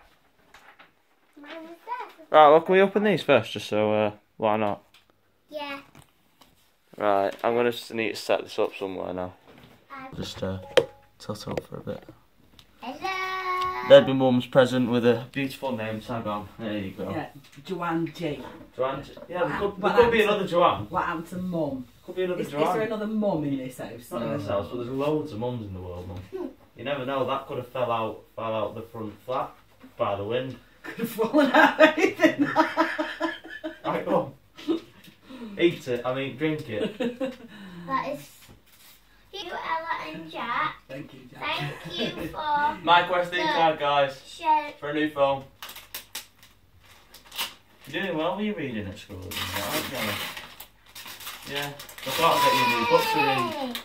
Right, well, can we open these first, just so, why not? Yeah. Right, I'm gonna need to set this up somewhere now. Just, tilt up for a bit. Hello. There'd be Mum's present with a beautiful name tag on. There you go. Yeah, Joanne G. Joanne? Yeah, there could be another Joanne. What happened to Mum? Could be another Is Joanne. there another Mum in this house? Not in this house, but there's loads of mums in the world, Mum. You never know, that could have fell out the front flat by the wind. Could have fallen out of anything. Right, go on. Eat it, drink it. That is you, Ella and Jack. Thank you, Jack. Thank you for My SD card, guys, share. for a new phone. You're doing well, were you reading at school? Aren't you? Yeah, I thought I'd get you a new book to read.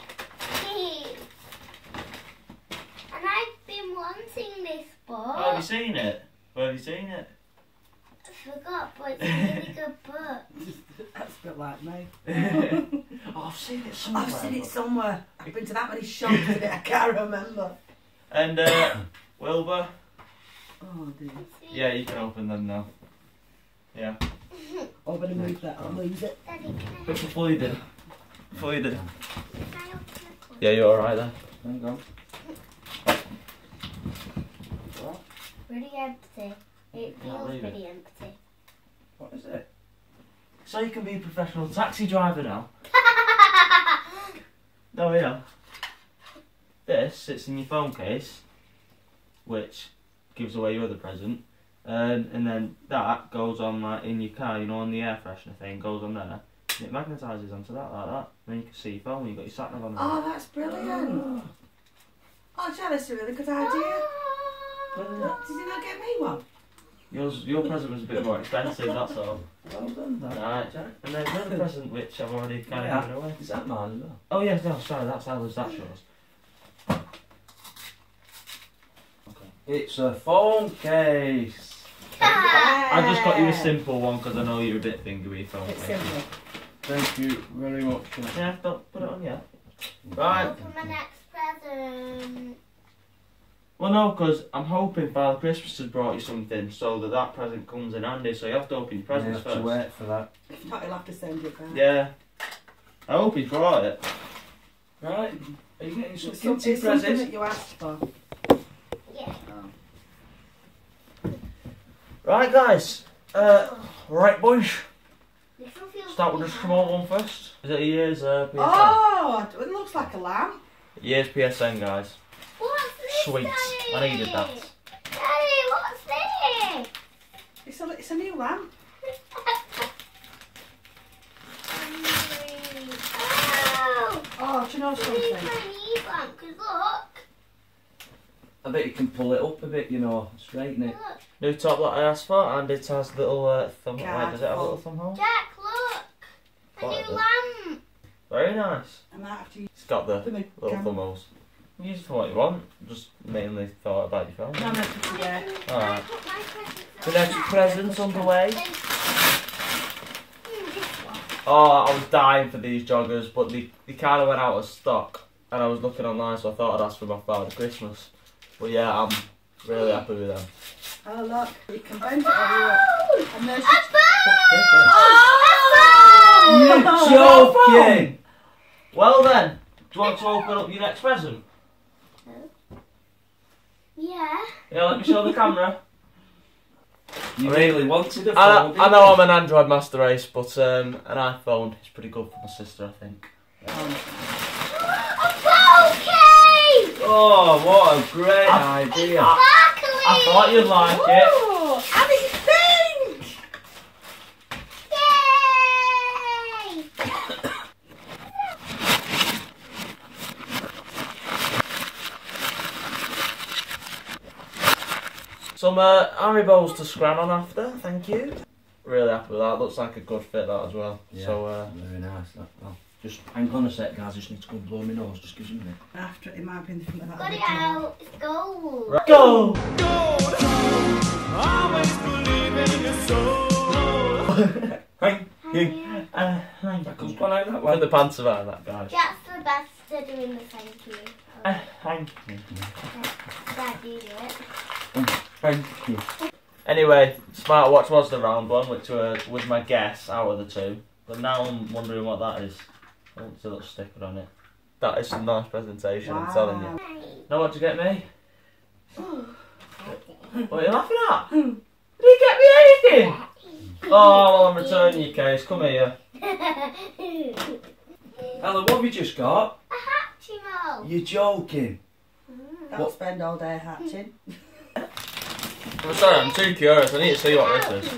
And I've been wanting this book. Oh, have you seen it? Where have you seen it? I forgot, but it's a really good book. That's a bit like me. Oh, I've seen it somewhere. I've seen it somewhere. I've been to that many shops with it, I can't remember. And, Wilbur? Oh dear. Yeah, you can open them now. Yeah. I'm going to move that, I'll lose it. Daddy, Before you do. Before you do. can I open the book? Yeah, you're alright there. There you go. Pretty empty. It feels leave pretty empty. What is it? So you can be a professional taxi driver now? No, yeah. This sits in your phone case. which gives away your other present. And then that goes on like in your car, you know, on the air freshener thing, goes on there. And it magnetises onto that like that. And then you can see your phone when you've got your sat nav on. Oh, that's brilliant. Oh, Chad, that's a really good idea. Did you not get me one? Your present was a bit more expensive, that's all. Well done, that. Right, Jack. and then another present which I've already kind of given away. Is that mine as well? Oh yes, no, sorry, that's yours, that's yours. Okay. It's a phone case. I just got you a simple one because I know you're a bit fingy with your phone. It's simple. Thank you very much. Yeah, don't put it on yet. Right. Open my next present. Well, no, because I'm hoping Father Christmas has brought you something so that present comes in handy. So you have to open your presents You have to first. wait for that. If not, he'll have to send it back. Yeah. I hope he's brought it. Right. Are you getting some It's guilty something that presents? you asked for. Yeah. Right, guys. Right, boys. This will feel Start with the small one first. Is it a year's PSN? Oh, it looks like a lamb. Year's PSN, guys. What's this, Sweet. Daddy? I needed that. Daddy, what's this? It's a new lamb. Oh! Oh, do you know This is something? my knee bump, 'cause look. I bet you can pull it up a bit, you know, straighten it. Look. New top that I asked for, and it has little thumb. Wait, Card does it have a full. little thumb hole? Jack, look. A What new is it? lamp. Very nice. I might have to use It's got the the little thumb holes. Use it for what you want. Just mainly thought about your phone. No, no, yeah. Alright. Put my presents The on next that. present's on the way. This one. Oh, I was dying for these joggers, but they kind of went out of stock. And I was looking online, so I thought I'd ask for my Father Christmas. But yeah, I'm really happy with them. Oh, look. You can bend it over here. And there's A phone! You're A phone! joking! Well then, do you want to open up your next present? Yeah. Yeah, let me show the camera. You really wanted a phone, I didn't know you? I'm an Android master race, but an iPhone is pretty good for my sister, I think. A phone case! Oh, what a great idea. Sparkly! I thought you'd like it. oh, and it's pink! Yay! Some Haribos to scran on after, thank you. Really happy with that, looks like a good fit that as well. Yeah, So, very nice. That, well, just hang on a sec, guys. I just need to go and blow my nose. Just give me a minute. After it might be in the front of that. Got it original. out. It's gold. right. Go! Thank you. Thank That comes you. one out that Put way. the pants about that, guys. Jack's the best at doing the thank you. Thank you. Dad, you do it. Thank you. Anyway, smartwatch was the round one, which was my guess out of the two. But now I'm wondering what that is. Oh, there's a little sticker on it. That is some nice presentation, I'm telling you. Know what to get me? What are you laughing at? Did you get me anything? Oh, well, I'm returning your case. Come here. Ella, what have you just got? A Hatchimo. You're joking. Don't spend all day hatching. I'm sorry, I'm too curious. I need to see what this is.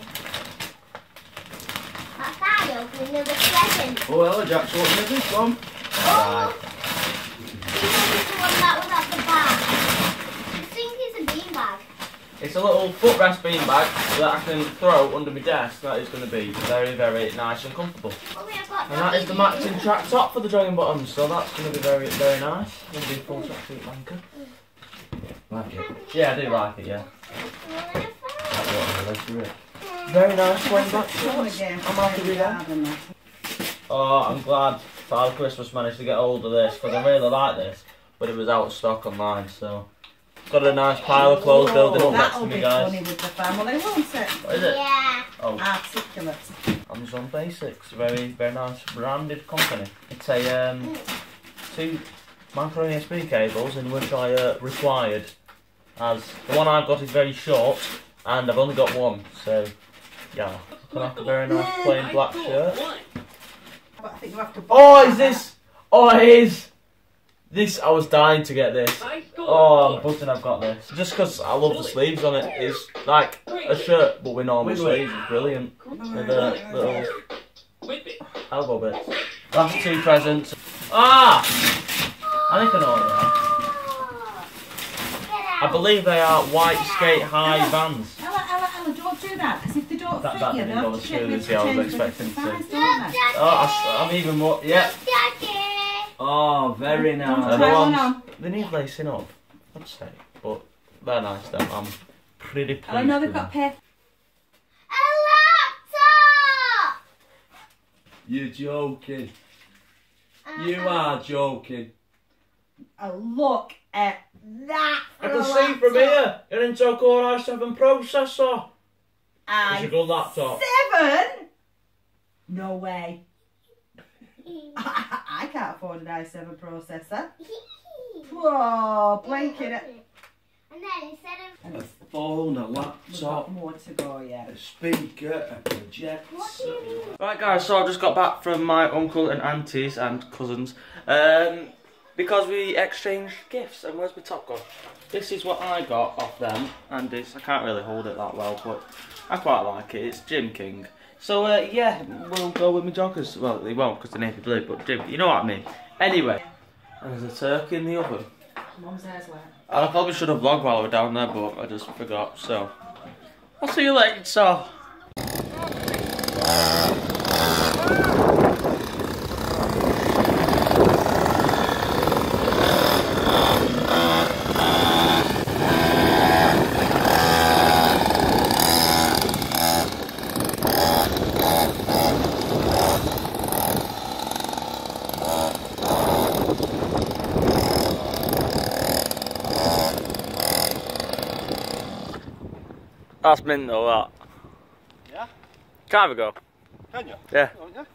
That's Dad opening another present. Oh, Ella, Jack's opening this one. Oh! This is the one that was at the back. I think it's a beanbag. It's a little footrest beanbag that I can throw under my desk. That is going to be very, very nice and comfortable. Oh, I've got And that is the matching track top for the dragon bottoms, so that's going to be very, very nice. Going to be a full tracksuit blanket. Like it. Yeah, I do like it, yeah. Let's do it. Very nice plain black Come shorts. again. I'm happy with that. Oh, I'm glad Father Christmas managed to get hold of this, because I really like this, but it was out of stock online, so... Got a nice pile of clothes building up next to That'll me, be guys. funny with the family, won't it? What is it? Yeah. Oh, Articulate. Amazon Basics. Very, very nice branded company. It's a 2 micro USB cables in which I required, as the one I've got is very short and I've only got one, so yeah. Looking like a very nice plain black shirt. But I think you have to. Oh, is this? Oh, it is. This, I was dying to get this. Oh, I'm buzzing I've got this. Just because I love the sleeves on it. It's like a shirt, but with normal sleeves. It's brilliant. With the little elbow bits. Last 2 presents. Ah! I think I know what they are. I believe they are white skate high Vans. Ella, don't do that, because if they don't fit you, didn't go they'll as smooth as I was expecting to. Oh, I'm even more. Yeah. Oh, very nice. They need lacing up, I'd say, but they're nice. Them. I'm pretty pleased. I know they've got paper. You're joking. You are joking. Look at that. I can see from here. You're into a Core i7 processor. It's a good laptop. 7? No way. I can't afford an i7 processor. Whoa, blinking it. And then instead of A phone, a We've got laptop, more to go yet. a speaker, a projector. Right guys, so I've just got back from my uncle and aunties and cousins because we exchanged gifts. And where's my top gun? This is what I got off them, and I can't really hold it that well, but I quite like it. It's Jim King. So yeah, we'll go with my joggers. Well, they won't because they're navy blue, but Jim, you know what I mean. Anyway, and there's a turkey in the oven. Mum's hair's wet. I probably should have vlogged while we were down there, but I just forgot. So I'll see you later. So. That's mint though, that. Yeah? Can't have a go. Can you? Yeah. Oh, yeah.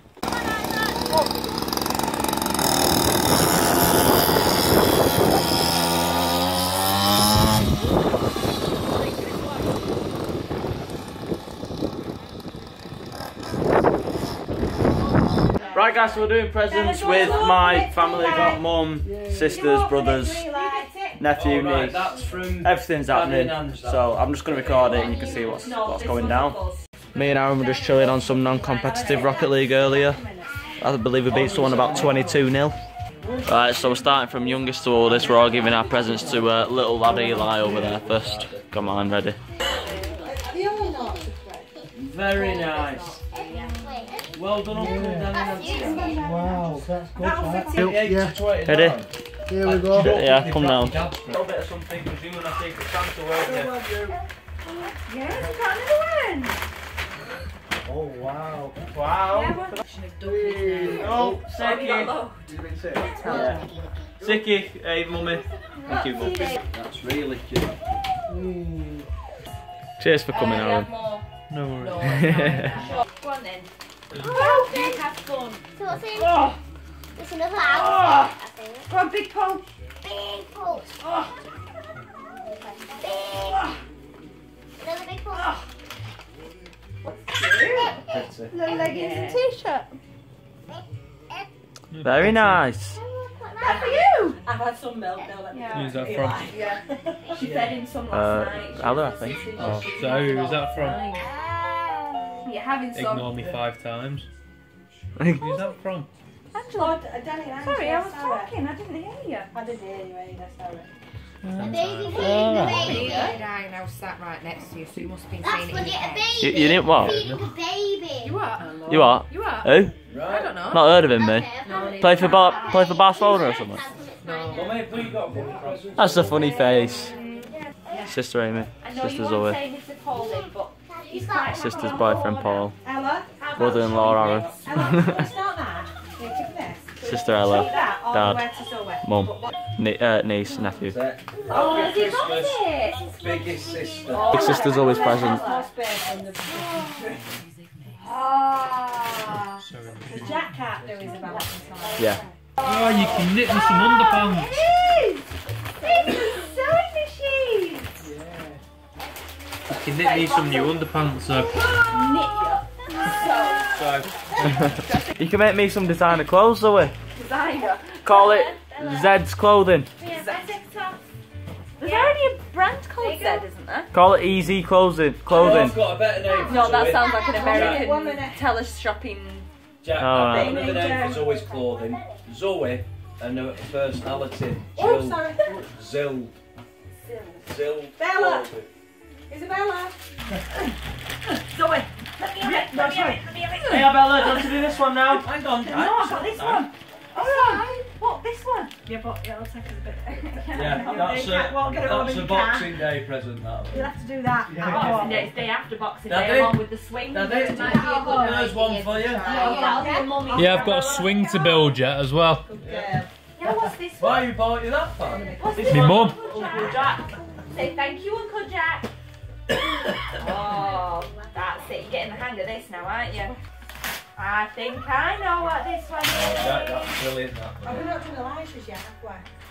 Right guys, so we're doing presents with my family. Got mum, sisters, brothers, nephew, niece. Everything's happening. So I'm just going to record it and you can see what's going down. Me and Aaron were just chilling on some non-competitive Rocket League earlier. I believe we beat someone about 22-0. Right, so we're starting from youngest to oldest. We're all giving our presents to little lad Eli over there first. Come on, ready? Very nice. Well done, Uncle Danny. Wow, that's good. Yeah. Ready? Here we go. Yeah, come down. A little bit of something because you and I take a chance to work here. Yes, you got another one. Oh, wow. Wow. Oh, Sicky. Yeah. Sicky, hey, mummy. Thank you, mum. That's really cute. Cheers for coming, Aaron. No worries. Go on then. Oh, Have fun. so what's in? There's another outfit, I think. Go on, big pole. Big pulse. Big. Another big pulse. Little leggings and t-shirt. Very nice. That for you. I've had some milk. Yeah. Who's that from? Yeah. She fed him some last night. Ella, I think. Oh, so who is that from? You're having some. Ignore me 5 times. Who's that from? Angela. Sorry, I was talking. I didn't hear you. I didn't hear you either, sorry. The baby, the baby. I now sat right next to you, so you must have been That's seeing it. when you're a baby. You didn't what? Feeding the baby. You what? You what? You what? Who? I don't know. Not heard of him, mate. No. Play for Barcelona or something? That's a funny face. Sister Amy. Sister Zoe. Sister's boyfriend Paul. Brother-in-law Aaron. Sister Ella. Dad. Mum. Niece, nephew. Oh, has he got it? Biggest sister. Big sister's always present. Ah. The Jack can't do his Valentine's. Yeah. Oh, you can knit me some underpants. It's a sewing machine. You can knit me some new underpants, so. You can make me some designer clothes, Zoe. Designer. Call it Zed's clothing. There's already a brand called Zed, isn't there? Call it Easy Clothing. I've got a better name for No, that Zoe. sounds like an American teleshopping. Jack, Oh, I've right. got another name for Zoe's clothing. Zoe, and her personality. Oh, sorry. Zill. Bella. Clothing. Isabella. Zoe, let me have it. Let me have it. Let me have it. Hey, Bella, do you want to do this one now? Hang on, No, I've got this one. Alright. What, this one? Yeah, but it'll take us a bit. Yeah, that's a Boxing Day present, that You'll have to do that. Boxing Day, it's day after Boxing Daddy? Day, along with the swing. Daddy, there's one for you. Yeah, I've got a swing to build yet as well. Yeah, what's this one? Why you bought you that for? What's this Me one? mum. Uncle Jack. Say thank you, Uncle Jack. Oh, that's it. You're getting the hang of this now, aren't you? I think I know what this one is. Jack, that's brilliant, that. I've not done Elijah's yet, have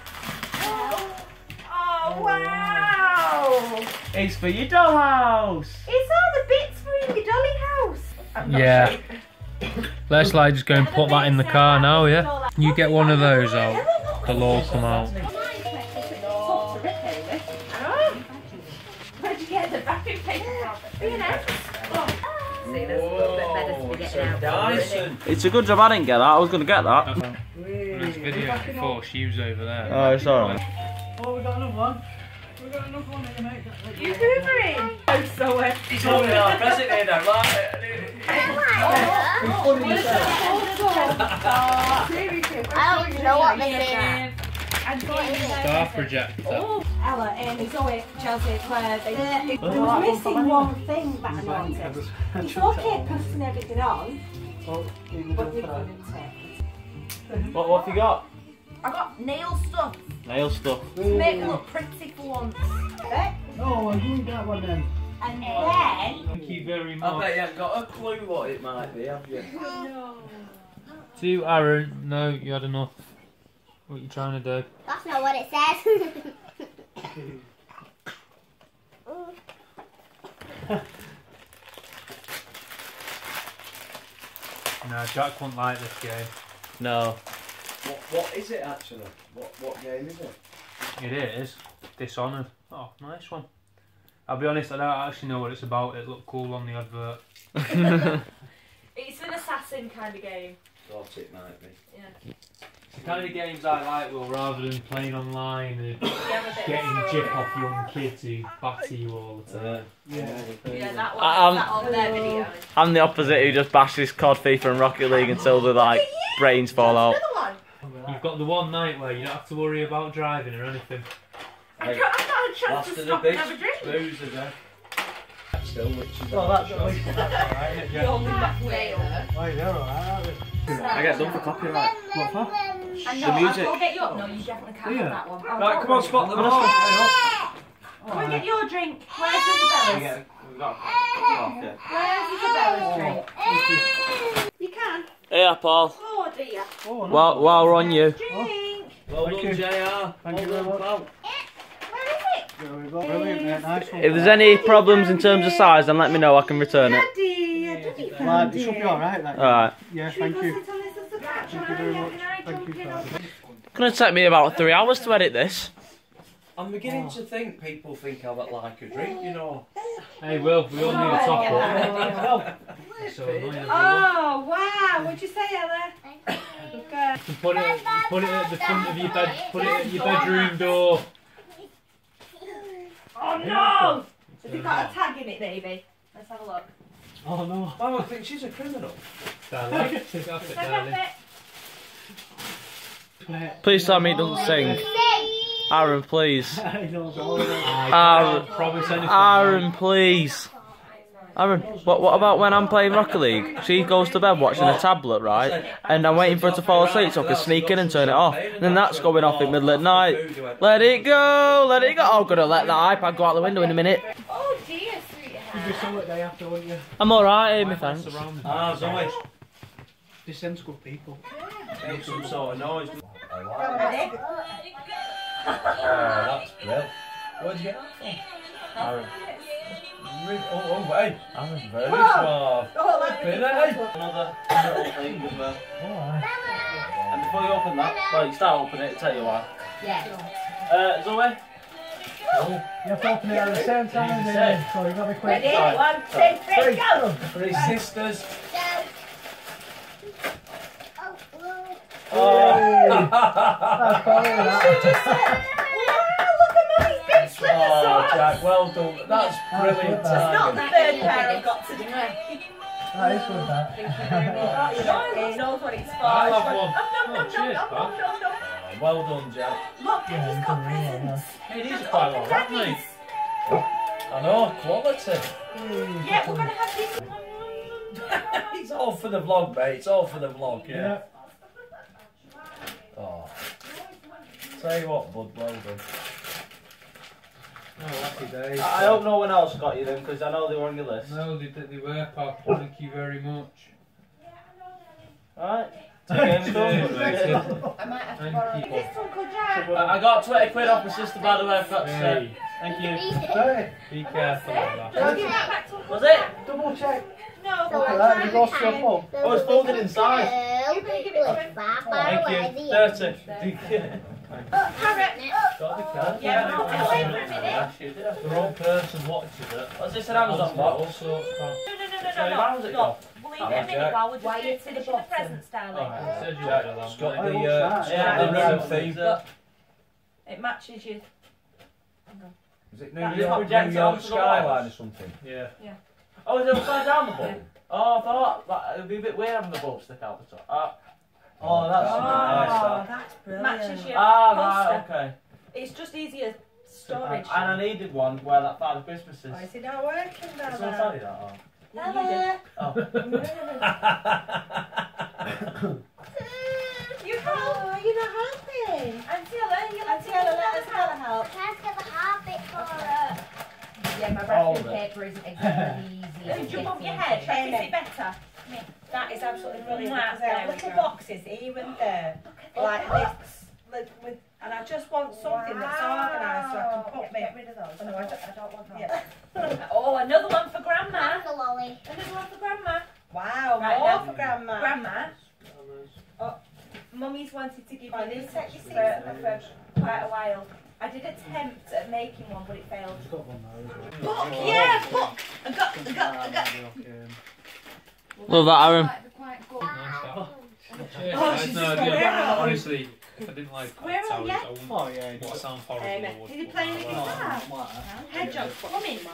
we? Oh, wow. It's for your dollhouse. It's all the bits for your dolly house. Yeah. Let's like just go and put that in the car now, yeah? You get one of those out, they'll all come out. Where'd you get the wrapping paper from? See, there's a little bit better to be getting out. Dyson. It's a good job I didn't get that. I was going to get that. There's video before she was over there. Oh, it's alright. Oh, we got another one. We got another one here, mate. You hoovering? I'm so wet. He's over there, present here now, right? I don't know what this is. Star projector. Ella, Amy, Zoe, Chelsea, Claire, they was missing one thing that I noticed. It's okay putting everything on, but you couldn't take. What have you got? I got nail stuff. Nail stuff. To make it look pretty for once. Oh, I didn't get one then. And then... Thank you very I much. bet you haven't got a clue what it might be, have you? No. To Aaron, no, you had enough. What are you trying to do? That's not what it says. No, Jack won't like this game. No. What is it actually? What game is it? It is Dishonored. Oh, nice one. I'll be honest, I don't actually know what it's about. It looked cool on the advert. It's an assassin kind of game. Thought it might be. Yeah. The kind of games I like, Will, rather than playing online and getting jip off young kids who batter you all the time. Yeah, that one. That on their video. I'm the opposite who just bashes COD, FIFA and Rocket League until the like brains fall out. You've got the one night where you don't have to worry about driving or anything. I've not had a chance to stop and have a drink. Boozer there. Still, which is Well, that's at least alright. The only way. Oh, you're alright, I get done for copyright. What for? I know, The music. I'll get you up. No, you definitely can't have that one. Oh, Right, come on, spot them all. Come and get your drink. Where's Isabella's? Where's Isabella's drink? You can. Yeah, Paul. Oh dear. Oh, no. While we're on you. Drink. Well Thank done, you. JR. Thank you very much. pal. Where is it? There we go. Brilliant, mate. Nice one. If there's any problems in terms of size, then let me know. I can return it. Lad, it should be alright, that. Alright. Yeah, thank you. Thank you very much. Thank you, Pat. It's gonna take me about 3 hours to edit this. I'm beginning to think people think I would like a drink, you know. Hey, Will, we all need a top up. So annoying, everyone. Oh wow! What'd you say, Ella? You put it at the front of your bed. Put it at your bedroom door. Oh no! Has it got a tag in it, baby? Let's have a look. Oh, no. Oh, I think she's a criminal. Darling, take off it, darling. Please tell me he doesn't sing. Aaron, please. I know, Aaron, Promise anything. Aaron, please. Aaron, what about when I'm playing Rocket League? She goes to bed watching a tablet, right? And I'm waiting for her to fall asleep so I can sneak in and turn it off. And then that's going off in the middle of the night. Let it go, let it go. I'm gonna let the iPad go out the window in a minute. Oh dear, sweetheart. You'd be so day after, wouldn't you? I'm alright, Amy, thanks. Ah, Zoe. They're sensible people. Make some sort of noise. Ready? Oh, that's brilliant. Where'd you get that from? Aaron. Oh, hey. Aaron's very smart. Oh, like Another little thing as well. Oh, before you open that. Well, you start opening it, tell you why. Yeah. Zoe? No. You have to open it at the same time, so you've got to be quick. Ready? 1, 2, 3, go! 3 sisters. Oh! That's probably that. Oh, Jack, well done. That's brilliant. It's not the third pair I've got to do. That is good, that. He knows what it's for. I'll have one. Oh, cheers, pal. Well done, Jack. Look, he's got presents. Hey, these are quite well wrapped, mate. I know, quality. Yeah, we're going to have this. It's all for the vlog, mate. It's all for the vlog, yeah. Oh. Tell you what, bud, well done. Oh, happy days. I hope no one else got you them, because I know they were on your list. No, they were, pal. Thank you very much. Alright. I got 20 quid off my sister, by the way, I forgot to say. Thank you. Be careful of that. Was it? Double check. No, Look at that, you've lost your phone. Oh, it's folded inside. Thank you. 30. Carrot. Got the card. Yeah, we'll get away for a minute. The wrong person watches it. What's this, an Amazon box? No. We'll leave it a minute while we're just finishing the presents, darling. Said you had a It's got lamp, the room theme. It matches you. Is it New York skyline or something? Yeah. Oh, is it upside down the bulb? Oh, I thought that it would be a bit weird having the bulb stick out the top. Oh, that's nice. That's brilliant. Matches your right, okay. It's just easier storage. And I needed one where that Father Christmas is. Oh, is it not working, Dada? Someone tell you that? Oh. Hello. Oh. You help? You're not helping. Auntie Ella, let us help. Let's get the heartbeat for her. Yeah, my wrapping paper isn't exactly easy. Jump on your head. Is it better? That is absolutely brilliant because there are little boxes here and there, like this. And I just want something that's organised so I can put me. Get rid of those. Oh, no, I don't want that. Yeah. Oh, another one for Grandma. That's a lolly. Another one for Grandma. Wow, right, more for Grandma. Grandma. Oh, Mummy's wanted to give you this for quite a while. I did attempt at making one, but it failed. Book, yeah, book. I got. Love that, Aaron. Honestly, if I didn't like towels, I wouldn't want to sound horrible. Did you play with guitar? Hedgehog, come in.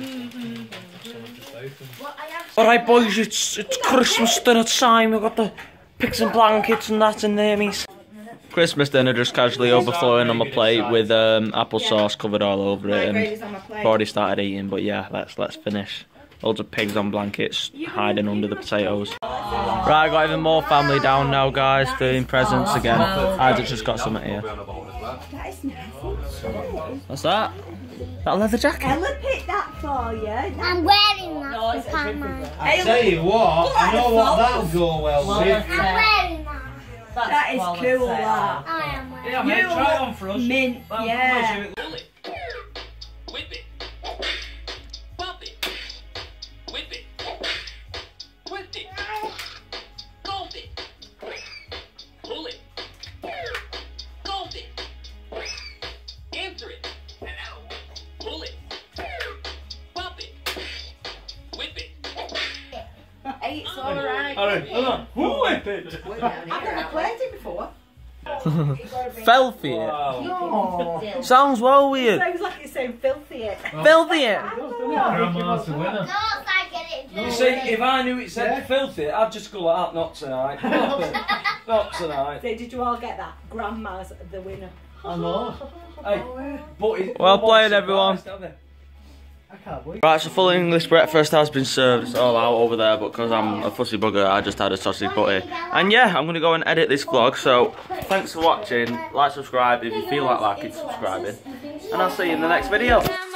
Alright boys, it's Christmas dinner time. We've got the pigs and blankets and that in there, me's. Christmas dinner just casually overflowing on my plate with applesauce covered all over it, and I've already started eating, but yeah, let's finish. Loads of pigs on blankets hiding under the potatoes. Right, I got even more family down now, guys, doing presents again. I just got something here. That is nice. What's that? That leather jacket? Ella picked that for you. I'm wearing that for Grandma. I tell you what, I know what that'll go well with. I'm wearing that. That is cool, that. I am wearing Yeah, mate, try it on for us. Mint, yeah. Whip it. Bump it. Whip it. Whip it. Bump it. Pull it. Bump it. Enter it. Pull it. Bump it. Whip it. Hey, it's alright. Hold on. Whip it. I've never played it before. Filthy it. No. Sounds well weird. Sounds like it's saying filthy it. Filthy it. Grandma's the winner. No, I get it. You see, if I knew it said filthy, I'd just go like that. Not tonight. Not tonight. So did you all get that? Grandma's the winner. I know. Hey, but Well played, everyone. I can't believe. Right, so full English breakfast has been served. It's all out over there, but because I'm a fussy bugger, I just had a sausage butty. And yeah, I'm going to go and edit this vlog, so thanks for watching. Like, subscribe if you feel like subscribing. And I'll see you in the next video.